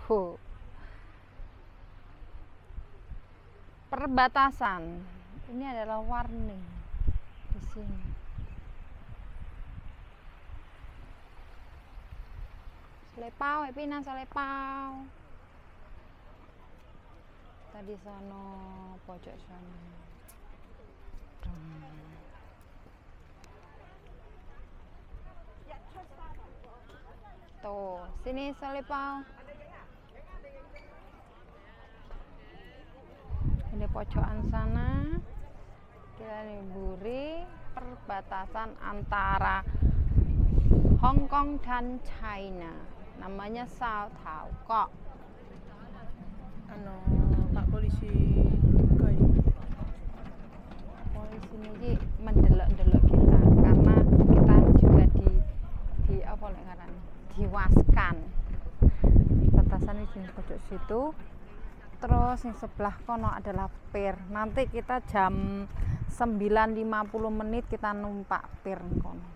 Huh. Perbatasan. Ini adalah warning di sini. Selepau, Pina selepau. Tadi sono pojok sono. Tuh, sini selepau. Ini pojokan sana. Kita liburi perbatasan antara Hong Kong dan China. Namanya Sao Tao Kok. Pak polisi Polisi ini mendelok-delok kita karena kita juga di apa ngaran diwaskan. Batasan di pojok situ. Terus yang sebelah kono adalah pier. Nanti kita jam 9.50 menit kita numpak pier kono.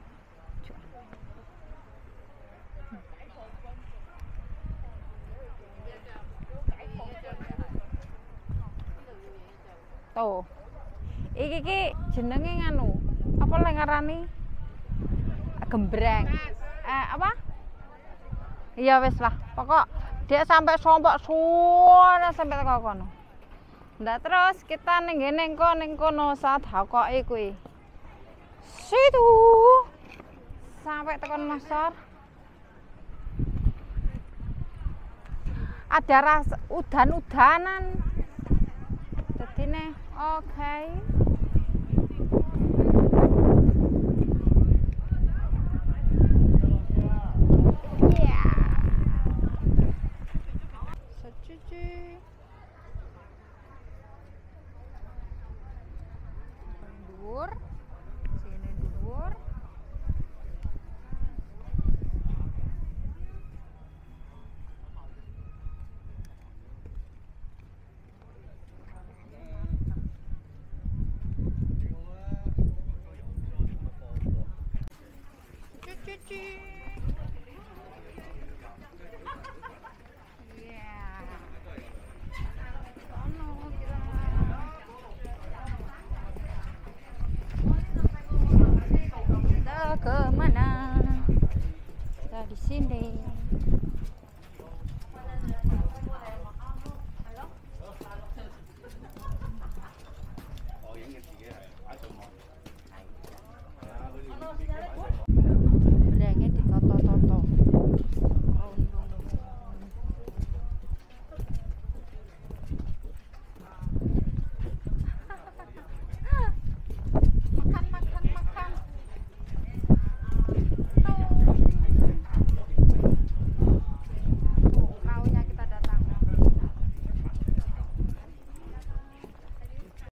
Tuh. Iki jenenge nganu. Apa lek ngarani? Gembreng. Apa? Iya wis lah. Pokok dia sampai sombok suara sampai teko kono. Ndak terus kita ning kono Sao Tao Kok kuwi. Situ. Sampai tekan Masar. Ada udan-udanan. Jadi nih, oke.